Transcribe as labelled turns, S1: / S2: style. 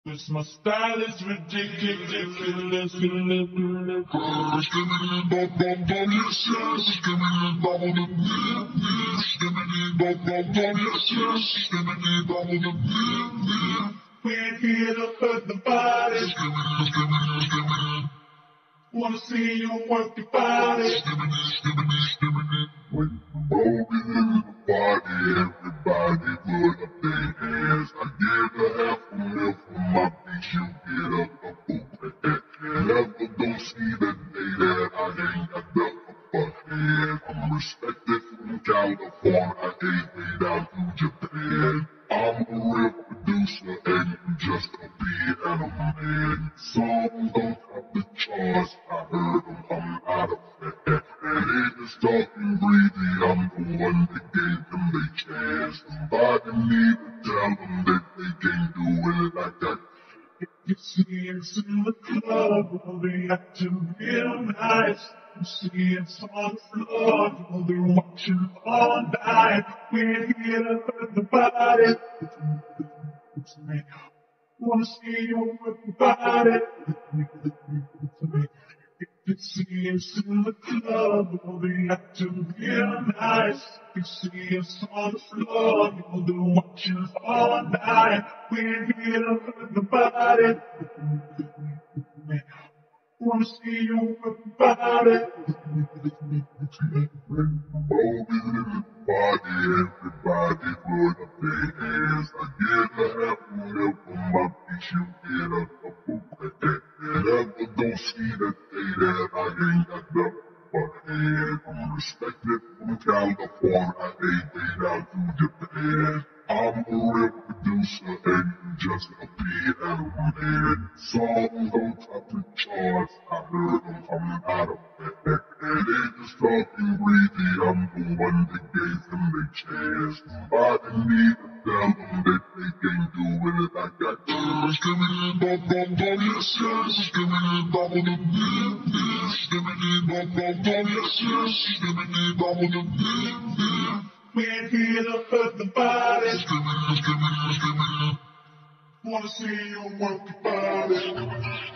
S1: 'Cause my style is ridiculous.
S2: Skimmity bum bum bum, yes yes. Skimmity bum on the beat, beat. Skimmity bum bum bum, yes yes. Skimmity bum on the beat, beat.
S1: We're here to hurt the body.
S2: Skimmity.
S1: Wanna see you work your body.
S2: Skimmity. When the ball is in the party, everybody put up their hands. I get a half a mil for my beat, you get a couple. Never gon' see the day that I ain't got the upper hand. I'm respected from California, all way down to Japan. I'm a real producer and you just a piano man. Songs don't top the charts, I heard them coming out of bed. And haters talking greedy, I'm the one that gave them the chance. Somebody need to tell them that they can't do it like that.
S1: You see us in the club, we'll be acting real nice. You see us on the floor, we'll be watching all night. We're here to hurt the body. Wanna see you work your body. If you see us in the club, we'll be acting real nice. You see us on the floor, you'll be watching all night. We're here to hurt the body. Wanna see you work your body.
S2: When the ball is in the party, everybody put up their hands. I get a half a mil for my beat, you get a couple. Never gon' see the day that I ain't got the upper hand. I'm respected from California, all way down to Japan. I'm a real producer and you just a piano man. Songs on top the charts, I heard them coming out of bed. And they just talking greedy, I'm the one that gave them the chance. Somebody need to tell them that they can't do it like I can. Skimmity bum bum bum, yes yes. Skimmity bum on the beat, beat. Skimmity bum bum bum, yes yes. Skimmity bum on the beat, beat.
S1: We're here to hurt the body.
S2: Skimmity.
S1: Wanna see you work your body.